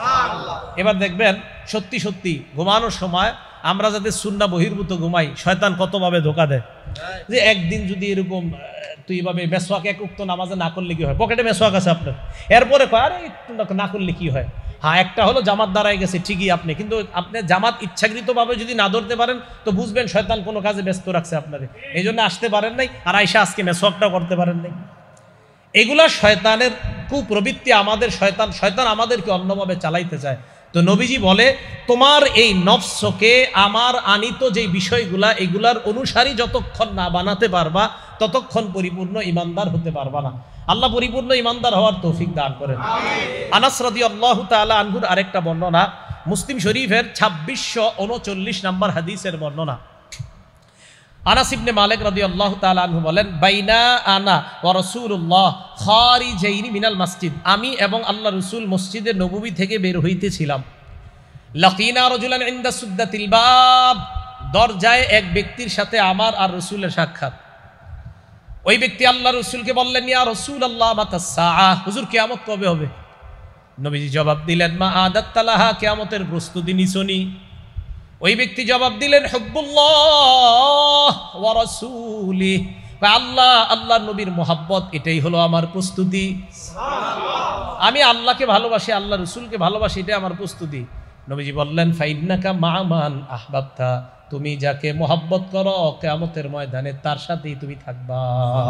এবার দেখবেন, সত্যি সত্যি ঘুমানোর সময় আমরা যাতে সুন্নাহ বহির্ভূত ঘুমাই, শয়তান কতভাবে ধোকা দেয়। যে একদিন যদি এরকম তুই এভাবে মেসওয়াক এক উক্ত নামাজে না করলে কি হয়, পকেটে মেসওয়াক আছে আপনার, এরপরে কয় আরে না করলে কি হয়। হ্যাঁ, একটা হলো জামাত দাঁড়ায় গেছে ঠিকই আপনি, কিন্তু আপনি জামাত ইচ্ছাকৃতভাবে যদি না ধরতে পারেন তো বুঝবেন শয়তান কোনো কাজে ব্যস্ত রাখছে আপনারে, এই জন্য আসতে পারেন নাই, আর আয়সা আজকে মেসওয়াকটাও করতে পারেন নাই। এগুলা শয়তানের কুপ্রবৃত্তি, আমাদের শয়তান শয়তান আমাদেরকে অন্যভাবে চালাইতে চায়। তো নবীজি বলে তোমার এই নফসকে আমার আনিত যে বিষয়গুলা এগুলার অনুসারী যতক্ষণ না বানাতে পারবা ততক্ষণ পরিপূর্ণ ইমানদার হতে পারবা না। আল্লাহ পরিপূর্ণ ইমানদার হওয়ার তৌফিক দান করেন। আনাস রাদিয়াল্লাহু তাআলা আনহুর আরেকটা বর্ণনা, মুসলিম শরীফের ছাব্বিশশো উনচল্লিশ নম্বর হাদিসের বর্ণনা। আনাস ইবনে মালিক রাদিয়াল্লাহু তাআলা আনহু বলেন, বাইনা আনা ওয়া রাসূলুল্লাহ খারিজাইনি মিনাল মসজিদ, আমি এবং আল্লাহ রাসূল মসজিদে নববী থেকে বের হইতেছিলাম। লাকিনা রাজুলান ইনদা সুদ্দাতিল বাব, দরজায় এক ব্যক্তির সাথে আমার আর রাসূলের সাক্ষাৎ। ওই ব্যক্তি আল্লাহ রাসূলকে বললেন, ইয়া রাসূলুল্লাহ মাতা সাআহ, হুজুর কিয়ামত কবে হবে? নবীজি জবাব দিলেন, মা আদাত্তালাহা, কিয়ামতের প্রস্তুতি নিছনি? ওই ব্যক্তি জবাব দিলেন, হুব্বুল্লাহ ওয়া রাসূলিহি, আল্লাহ আল্লাহর নবীর মুহাব্বত, এটাই হলো আমার প্রস্তুতি। আমি আল্লাহকে ভালোবাসি, আল্লাহ রাসূলকে ভালোবাসি, এটাই আমার প্রস্তুতি। নবীজি বললেন, ফাইন্নাকা মা'মান আহবাবতা, তুমি যাকে মুহাব্বত করো কিয়ামতের ময়দানে তার সাথেই তুমি থাকবা।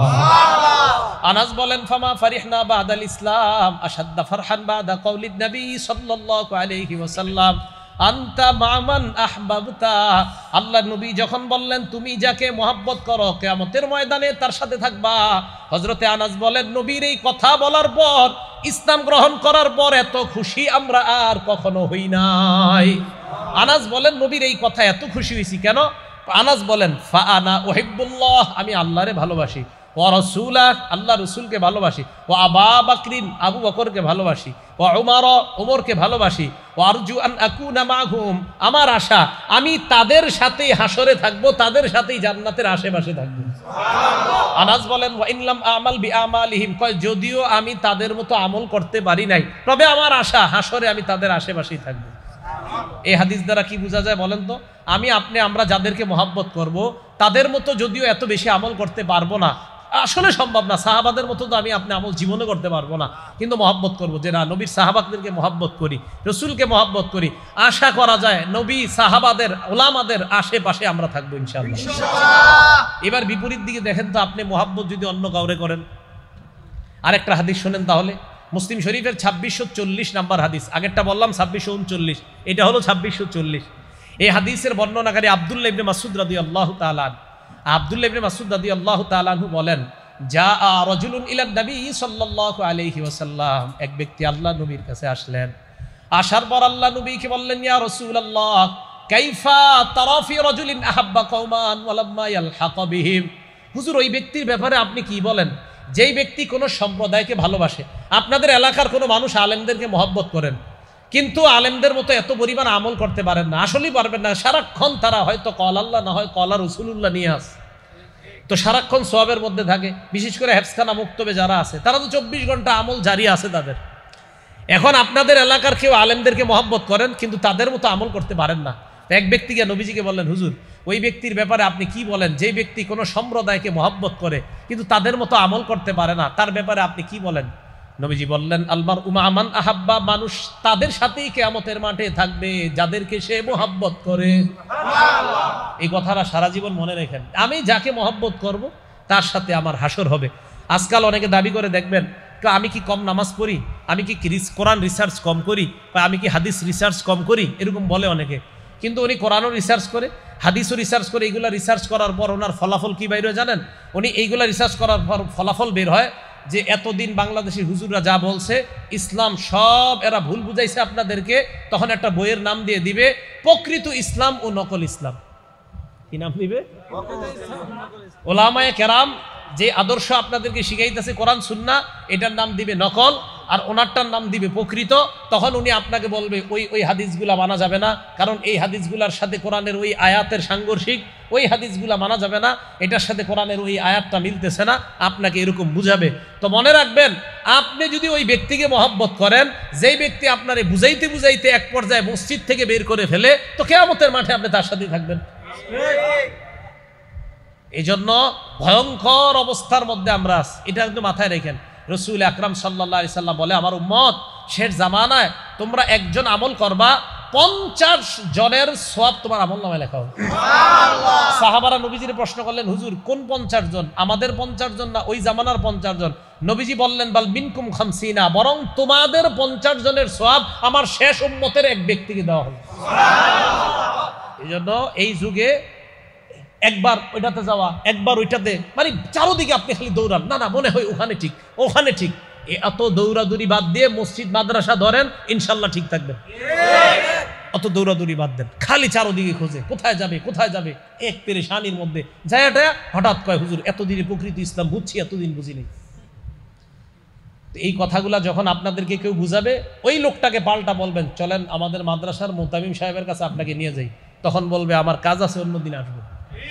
আনাস বলেন, ফামা ফারিহনা বাদাল ইসলাম আশাদ্দা ফারহান বাদা কওলিন নবী সাল্লাল্লাহু আলাইহি ওয়াসাল্লাম আনতা মা'মান আহবাবতা। আল্লাহ নবী যখন বললেন তুমি যাকে মুহাব্বত করো কিয়ামতের ময়দানে তার সাথে থাকবা, হযরতে আনাস বলেন, নবীর এই কথা বলার পর, ইসলাম গ্রহণ করার পর এত খুশি আমরা আর কখনো হই নাই। আনাস বলেন, নবীর এই কথা এত খুশি হয়েছি কেন? আনাস বলেন, ফা আনা উহিব্বুল্লাহ, আমি আল্লাহরে ভালোবাসি, ওয়া রাসূলাহ, আল্লাহ রাসূলকে ভালোবাসি, ওয়া আবা বকরিন, আবু বকরকে ভালোবাসি, ওয়া উমর, উমরকে ভালোবাসি, ওয়া আরজু আন আকুনা মাহুম, আমার আশা আমি তাদের সাথেই হাসরে থাকবো, তাদের সাথেই জান্নাতের আশেপাশে থাকবো। সুবহানাল্লাহ। আনাস বলেন, ওয়া ইনলাম আমাল বিআমালিহিম, কয় যদিও আমি তাদের মতো আমল করতে পারি নাই, তবে আমার আশা হাসরে আমি তাদের আশেপাশেই থাকবো। এই হাদিস দ্বারা কি বোঝা যায় বলেন তো? আমি আপনি আমরা যাদেরকে মহব্বত করব তাদের মতো যদিও এত বেশি আমল করতে পারবো না, আসলে সম্ভব না, সাহাবাদের মতো তো আমি আপনি আমল জীবনে করতে পারবো না, কিন্তু মহব্বত করবো যে না নবীর সাহাবাদেরকে মহব্বত করি, রসুলকে মহব্বত করি, আশা করা যায় নবী সাহাবাদের ওলামাদের আশেপাশে আমরা থাকবো ইনশাআল্লাহ। এবার বিপরীত দিকে দেখেন তো, আপনি মহব্বত যদি অন্য কাউরে করেন। আরেকটা হাদিস শোনেন তাহলে, মুসলিম শরীফের ছাব্বিশশো চল্লিশ নাম্বার হাদিস, আগেরটা বললাম ছাব্বিশশো উনচল্লিশ, এটা হলো ছাব্বিশশো চল্লিশ। এই হাদিসের বর্ণনাকারী আব্দুল্লাহ ইবনে মাসউদ রাদিয়াল্লাহু তাআলা, আব্দুল্লাহ ইবনে মাসউদ রাদিয়াল্লাহু তাআলা আনহু বলেন, যা রাজুলুন ইলান নবী সাল্লাল্লাহু আলাইহি ওয়াসাল্লাম, এক ব্যক্তি আল্লাহ নবীর কাছে আসলেন। আসার পর আল্লাহ নবীকে বললেন, ইয়া রাসূলুল্লাহ কাইফা তারা ফি রাজুলিন আহাব্বা কওমান ওয়া লাম্মা ইয়ালহাক বিহিম, হুজুর ওই ব্যক্তির ব্যাপারে আপনি কি বলেন যেই ব্যক্তি কোনো সম্প্রদায়কে ভালোবাসে। আপনাদের এলাকার কোনো মানুষ আলেমদেরকে মহব্বত করেন, কিন্তু আলেমদের মতো এত পরিমাণ আমল করতে পারেন না, আসলেই পারবেন না, সারাক্ষণ তারা হয়তো কল আল্লাহ না হয় কলা রসুলুল্লাহ নিয়ে আস, তো সারাক্ষণ সওয়াবের মধ্যে থাকে। বিশেষ করে হেফসখানা মুক্তবে যারা আছে তারা তো চব্বিশ ঘন্টা আমল জারি আছে তাদের। এখন আপনাদের এলাকার কেউ আলেমদেরকে মহব্বত করেন কিন্তু তাদের মতো আমল করতে পারেন না। এক ব্যক্তিকে নবীজিকে বললেন, হুজুর ওই ব্যক্তির ব্যাপারে আপনি কি বলেন যে ব্যক্তি কোনো সম্প্রদায়কে মহব্বত করে কিন্তু তাদের মতো আমল করতে পারে না, তার ব্যাপারে আপনি কি বলেন? নবীজি বললেন, আলমার উমা আমান আহাব্বা, মানুষ তাদের সাথেই কিয়ামতের মাঠে থাকবে যাদেরকে সে মহব্বত করে। এই কথাটা সারা জীবন মনে রাখেন, আমি যাকে মহব্বত করব তার সাথে আমার হাসর হবে। আজকাল অনেকে দাবি করে দেখবেন, আমি কি কম নামাজ পড়ি, আমি কি কোরআন রিসার্চ কম করি, বা আমি কি হাদিস রিসার্চ কম করি, এরকম বলে অনেকে। কিন্তু উনি কোরআনও রিসার্চ করে, হাদিসও রিসার্চ করে, এইগুলা রিসার্চ করার পর ওনার ফলাফল কি বাইর হয় জানেন? উনি এইগুলা রিসার্চ করার পর ফলাফল বের হয় যে এতদিন বাংলাদেশের হুজুররা যা বলছে ইসলাম সব এরা ভুল বুঝাইছে আপনাদেরকে। তখন একটা বইয়ের নাম দিয়ে দিবে, প্রকৃত ইসলাম ও নকল ইসলাম। কি নাম দিবে? ওলামায়ে কেরাম যে আদর্শ আপনাদেরকে শিখাইতেছে কোরআন সুন্নাহ, এটার নাম দিবে নকল, আর ওনারটার নাম দিবে প্রকৃত। তখন উনি আপনাকে বলবে ওই ওই হাদিসগুলা মানা যাবে না, কারণ এই হাদিসগুলার সাথে কোরআনের ওই আয়াতের সাংঘর্ষিক, ওই হাদিসগুলা মানা যাবে না, এটার সাথে কোরআনের ওই আয়াতটা মিলতেছে না, আপনাকে এরকম বুঝাবে। তো মনে রাখবেন, আপনি যদি ওই ব্যক্তিকে মহব্বত করেন যেই ব্যক্তি আপনারে বুঝাইতে বুঝাইতে এক পর্যায়ে মসজিদ থেকে বের করে ফেলে, তো কিয়ামতের মাঠে আপনি তার সাথে থাকবেন। এই জন্য ভয়ঙ্কর অবস্থার মধ্যে আমরা আছি, এটা কিন্তু মাথায় রেখেন। রসুল আকরাম সাল্লাল্লাহু আলাইহি সাল্লাম বলে, আমার উম্মত শেষ জামানায় তোমরা একজন আমল করবা, পঞ্চাশ জনের সওয়াব তোমার আমল নামায় লেখা হবে। সাহাবারা নবীজির প্রশ্ন করলেন, হুজুর কোন পঞ্চাশ জন, আমাদের পঞ্চাশ জন না ওই জামানার পঞ্চাশ জন? নবীজি বললেন, বাল মিনকুম খামসিনা, বরং তোমাদের পঞ্চাশ জনের সওয়াব আমার শেষ উম্মতের এক ব্যক্তিকে দেওয়া হবে। এই জন্য এই যুগে একবার ওইটাতে যাওয়া, একবার ওইটাতে, মানে চারোদিকে আপনি খালি দৌড়ান, না না মনে হয় ওখানে ঠিক ওখানে ঠিক, এত দৌড়াদৌড়ি বাদ দিয়ে মসজিদ মাদ্রাসা ধরেন, ইনশাল্লাহ ঠিক থাকবেন। অত দৌড়াদৌড়ি বাদ দেন, খালি চারোদিকে খোঁজে কোথায় যাবে কোথায় যাবে, এক পেরেশানির মধ্যে যায়। এটা হঠাৎ কয়, হুজুর এতদিনে প্রকৃতি ইসলাম বুঝছি, এতদিন বুঝিনি। এই কথাগুলা যখন আপনাদেরকে কেউ বুঝাবে, ওই লোকটাকে পাল্টা বলবেন, চলেন আমাদের মাদ্রাসার মোতামিম সাহেবের কাছে আপনাকে নিয়ে যাই, তখন বলবে আমার কাজ আছে, অন্যদিন আসবো।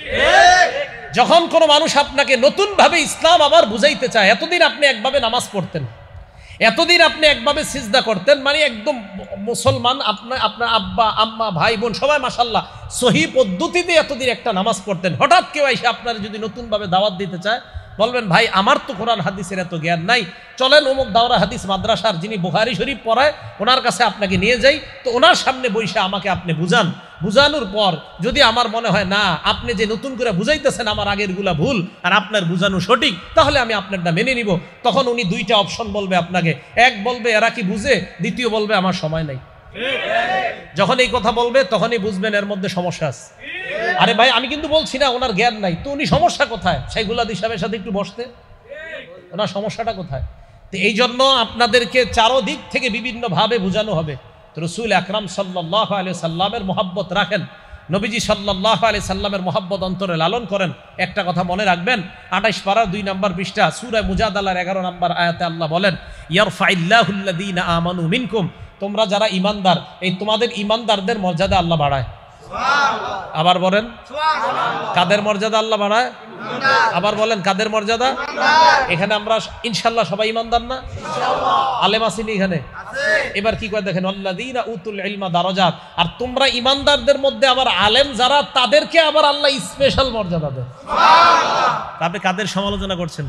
যখন কোনো মানুষ আপনাকে নতুন ভাবে ইসলাম আবার বুঝাইতে চায়, এতদিন আপনি একভাবে নামাজ পড়তেন, এতদিন আপনি একভাবে সিজদা করতেন, মানে একদম মুসলমান, আপনার আপনার আব্বা আম্মা ভাই বোন সবাই মাশাআল্লাহ সহি পদ্ধতিতে এতদিন একটা নামাজ পড়তেন, হঠাৎ কেউ এসে আপনার যদি নতুন ভাবে দাওয়াত দিতে চায়, বলবেন ভাই আমার তো কোরআন হাদিসের এত জ্ঞান নাই, চলেন অমুক দাওরা হাদিস মাদ্রাসার যিনি বুখারী শরীফ পড়ায় ওনার কাছে আপনাকে নিয়ে যাই, তো ওনার সামনে বইসা আমাকে আপনি বুঝান। বুঝানোর পর যদি আমার মনে হয় না আপনি যে নতুন করে বুঝাইতেছেন আমার আগের গুলা ভুল আর আপনার বুঝানো সঠিক, তাহলে আমি আপনারটা মেনে নিব। তখন উনি দুইটা অপশন বলবে আপনাকে, এক বলবে এরা কি বুঝে, দ্বিতীয় বলবে আমার সময় নাই। যখন এই কথা বলবে তখনই বুঝবেন এর মধ্যে সমস্যা আছে। আরে ভাই আমি কিন্তু বলছি না ওনার জ্ঞান নাই, তো উনি সমস্যা কোথায়, শাইখুল সাহেবের সাথে একটু বসতে, ওনার সমস্যাটা কোথায়? তো এই জন্য আপনাদেরকে চারোদিক থেকে বিভিন্ন ভাবে বোঝানো হবে। রসুল আকরাম সাল্লাল্লাহু আলাইহি সাল্লামের মহব্বত রাখেন, নবীজি সাল্লাল্লাহু আলাইহি সাল্লামের মহব্বত অন্তরে লালন করেন। একটা কথা মনে রাখবেন, আঠাইশ পারা দুই নম্বর পৃষ্ঠা সূরা মুজাদালার এগারো নম্বর আয়াতে আল্লাহ বলেন, ইয়ারফাইল্লাহুল্লাযীনা আমানু মিনকুম, তোমরা যারা ইমানদার, এই তোমাদের ইমানদারদের মর্যাদা আল্লাহ বাড়ায়। আবার বলেন কাদের মর্যাদা আল্লাহ বাড়ায়? আবার বলেন কাদের মর্যাদা? এখানে আমরা ইনশাআল্লাহ সবাই ইমানদার না? আলেম আসেনি এখানে? এবার কি করে দেখেন, আল্লাযীনা উতুল ইলমা দারাজাত, আর তোমরা ইমানদারদের মধ্যে আবার আলেম যারা, তাদেরকে আবার আল্লাহ স্পেশাল মর্যাদা দেন। আপনি কাদের সমালোচনা করছেন?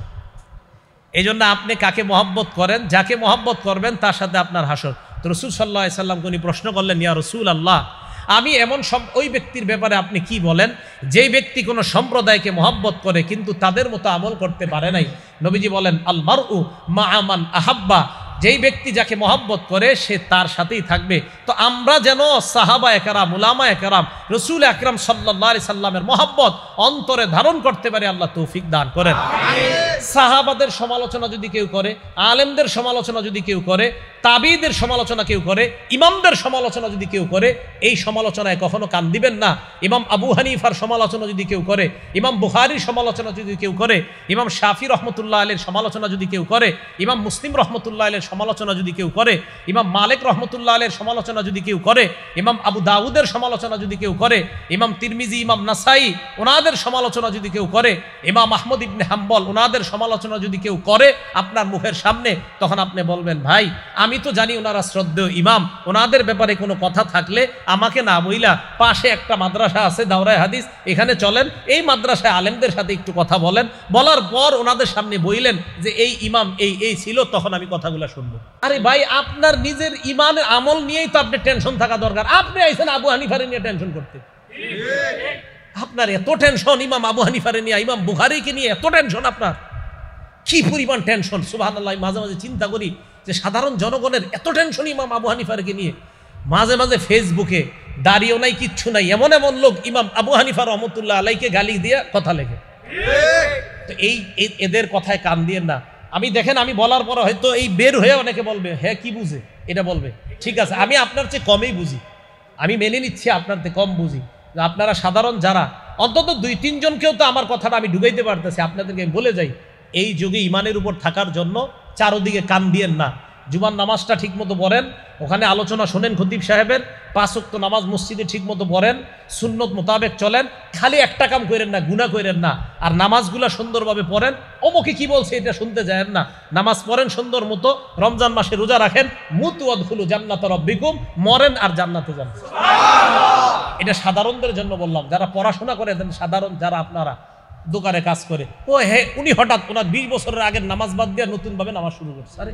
এই জন্য আপনি কাকে মহব্বত করেন, যাকে মহব্বত করবেন তার সাথে আপনার হাসর। তো রাসূল সাল্লাল্লাহু আলাইহি সাল্লাম উনি প্রশ্ন করলেন, ইয়া রাসূলুল্লাহ, আমি এমন সব ওই ব্যক্তির ব্যাপারে আপনি কি বলেন যেই ব্যক্তি কোনো সম্প্রদায়কে মহব্বত করে কিন্তু তাদের মতো আমল করতে পারে নাই? নবীজি বলেন, আল মারউ মা'a মান আহাব্বা, যেই ব্যক্তি যাকে মহব্বত করে সে তার সাথেই থাকবে। তো আমরা যেন সাহাবা একরাম, উলামা একরাম, রাসূল আকরাম সাল্লাল্লাহু আলাইহি সাল্লামের মহব্বত অন্তরে ধারণ করতে পারি, আল্লাহ তৌফিক দান করেন। সাহাবাদের সমালোচনা যদি কেউ করে, আলেমদের সমালোচনা যদি কেউ করে, তাবিদের সমালোচনা কেউ করে, ইমামদের সমালোচনা যদি কেউ করে, এই সমালোচনায় কখনো কান দিবেন না। ইমাম আবু হানিফার সমালোচনা যদি কেউ করে, ইমাম বুখারীর সমালোচনা যদি কেউ করে, ইমাম শাফি রহমতুল্লাহ আলাইহির সমালোচনা যদি কেউ করে, ইমাম মুসলিম রহমতুল্লাহ আলাইহির সমালোচনা যদি কেউ করে, ইমাম মালিক রহমতুল্লাহ আলাইহির সমালোচনা যদি কেউ করে, ইমাম আবু দাউদের সমালোচনা যদি কেউ করে, ইমাম তিরমিজি, ইমাম নাসাই ওনাদের সমালোচনা যদি কেউ করে, ইমাম আহমদ ইবনে হাম্বল ওনাদের সমালোচনা যদি কেউ করে আপনার মুখের সামনে, তখন আপনি বলবেন, ভাই আমি তো জানি ওনারা শ্রদ্ধেয় ইমাম, ওনাদের ব্যাপারে কোনো কথা থাকলে আমাকে না বইলা পাশে একটা মাদ্রাসা আছে দাওরায়ে হাদিস, এখানে চলেন, এই মাদ্রাসায় আলেমদের সাথে একটু কথা বলেন, বলার পর ওনাদের সামনে বইলেন যে এই ইমাম এই এই ছিল, তখন আমি কথাগুলো শুনবো। আরে ভাই আপনার নিজের ইমানের আমল নিয়েই তো আপনি টেনশন থাকা দরকার। আপনি আইছেন আবু হানিফারে নিয়ে টেনশন করতে, আপনার এত টেনশন ইমাম আবু হানিফারে নিয়ে, ইমাম বুখারীকে নিয়ে এত টেনশন, আপনার কি পরিমাণ টেনশন! সুবহানাল্লাহ, মাঝে মাঝে চিন্তা করি যে সাধারণ জনগণের এত টেনশন ইমাম আবু হানিফারকে নিয়ে। মাঝে মাঝে ফেসবুকে দাঁড়িয়েও নাই, কিচ্ছু নাই, এমন এমন লোক ইমাম আবু হানিফা রহমতুল্লাহ আলাইকে গালি দিয়ে কথা লেখে। তো এই এদের কথায় কান দিয়ে না। আমি দেখেন আমি বলার পর হয়তো এই বের হয়ে অনেকে বলবে, হ্যাঁ কি বুঝে এটা বলবে, ঠিক আছে আমি আপনার চেয়ে কমই বুঝি, আমি মেনে নিচ্ছি আপনার চেয়ে কম বুঝি। আপনারা সাধারণ যারা, অন্তত দুই তিনজনকেও তো আমার কথাটা আমি ঢুকাইতে পারতেছি, আপনাদেরকে বলে যাই, এই যুগে ইমানের উপর থাকার জন্য চারোদিকে কান দিয়েন না। জুমার নামাজটা ঠিক মতো পড়েন, ওখানে আলোচনা শোনেন খতিব সাহেবের, পাঁচ ওয়াক্ত নামাজ মসজিদে ঠিক মতো পড়েন, সুন্নত মোতাবেক চলেন, খালি একটা কাম করেন না, গুনাহ করেন না, আর নামাজগুলা সুন্দরভাবে পড়েন। অমুকে কি বলছে এটা শুনতে যায়েন না, নামাজ পড়েন সুন্দর মতো, রমজান মাসে রোজা রাখেন, মুতু আদখুলু জান্নাতা রাব্বিকুম, মরেন আর জান্নাতে যান। এটা সাধারণদের জন্য বললাম, যারা পড়াশোনা করে, সাধারণ যারা আপনারা দোকানে কাজ করে, ও হে উনি হঠাৎ ওনার বিশ বছরের আগের নামাজ বাদ দিয়ে নতুনভাবে নামাজ শুরু করছে। আরে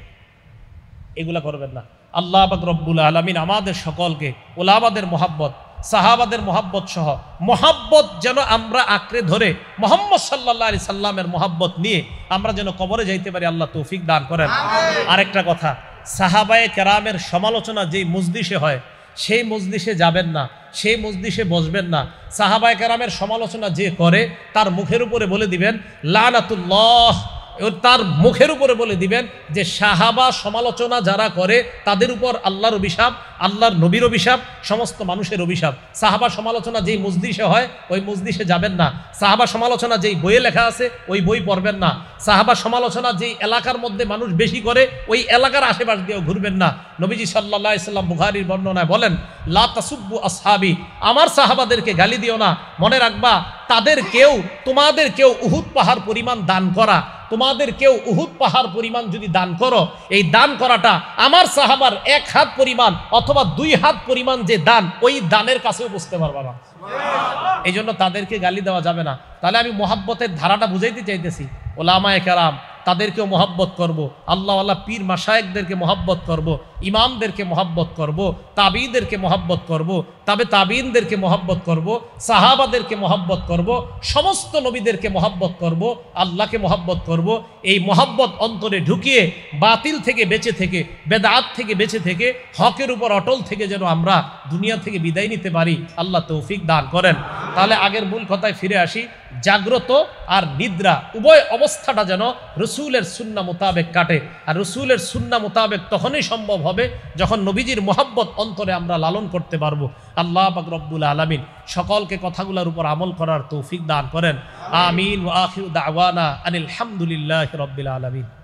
এগুলা করবেন না। আল্লাহ পাক রব্বুল আলামিন আমাদের সকলকে ওলামাদের মোহাব্বত, সাহাবাদের মোহাব্বত সহ মোহাব্বত যেন আমরা আঁকড়ে ধরে মুহাম্মদ সাল্লাল্লাহু আলাইহি সাল্লামের মোহাব্বত নিয়ে আমরা যেন কবরে যাইতে পারি, আল্লাহ তৌফিক দান করেন। আরেকটা কথা, সাহাবায়ে কেরামের সমালোচনা যেই মজলিসে হয় সেই মজলিসে যাবেন না, সেই মজলিসে বসবেন না। সাহাবায়ে কেরামের সমালোচনা যে করে তার মুখের উপরে বলে দিবেন লানাতুল্লাহ, তার মুখের উপরে বলে দিবেন যে সাহাবা সমালোচনা যারা করে তাদের উপর আল্লাহর অভিশাপ, আল্লাহর নবীর অভিশাপ, সমস্ত মানুষের অভিশাপ। সাহাবা সমালোচনা যেই মজলিসে হয় ওই মজলিসে যাবেন না। সাহাবা সমালোচনা যেই বইয়ে লেখা আছে ওই বই পড়বেন না। সাহাবা সমালোচনা যেই এলাকার মধ্যে মানুষ বেশি করে ওই এলাকার আশেপাশ দিয়েও ঘুরবেন না। নবীজি সাল্লাল্লাহু আলাইহি সাল্লাম বুখারীর বর্ণনায় বলেন লা তাসুব্বু আসহাবি, আমার সাহাবাদেরকে গালি দিও না। মনে রাখবা তাদের কেউ তোমাদের কেউ উহুদ পাহাড় পরিমাণ দান করা, তোমাদের কেউ উহুদ পাহাড় পরিমাণ যদি দান করো, এই দান করাটা আমার সাহাবার এক হাত পরিমাণ অথবা দুই হাত পরিমাণ যে দান, ওই দানের কাছেও বুঝতে পারবা না। এই জন্য তাদেরকে গালি দেওয়া যাবে না। তাহলে আমি মোহাব্বতের ধারাটা বুঝাইতে চাইতেছি, ওলামায়ে কেরাম তাদেরকেও মোহাব্বত করব, আল্লাহ আল্লাহ পীর মাশায়েখদেরকে মোহাব্বত করব, ইমামদেরকে মোহাব্বত করব, তাবিদেরকে মোহাব্বত করব, তবে তাবিনদেরকে মোহাব্বত করব, সাহাবাদেরকে মোহাব্বত করব, সমস্ত নবীদেরকে মোহাব্বত করব, আল্লাহকে মোহাব্বত করব। এই মোহাব্বত অন্তরে ঢুকিয়ে বাতিল থেকে বেঁচে থেকে, বেদাত থেকে বেঁচে থেকে, হকের উপর অটল থেকে যেন আমরা দুনিয়া থেকে বিদায় নিতে পারি, আল্লাহ তৌফিক দান করেন। তাহলে আগের মূল কথায় ফিরে আসি, জাগ্রত আর নিদ্রা উভয় অবস্থাটা যেন রসুলের সুন্নাহ মোতাবেক কাটে। আর রসুলের সুন্নাহ মোতাবেক তখনই সম্ভব হবে যখন নবীজির মোহাব্বত অন্তরে আমরা লালন করতে পারবো। আল্লাহ পাক রব্বুল আলামিন সকলকে কথাগুলোর উপর আমল করার তৌফিক দান করেন। আমিন ওয়া আখিরু দাওয়ানা আনিল হামদুলিল্লাহি রাব্বিল আলামিন।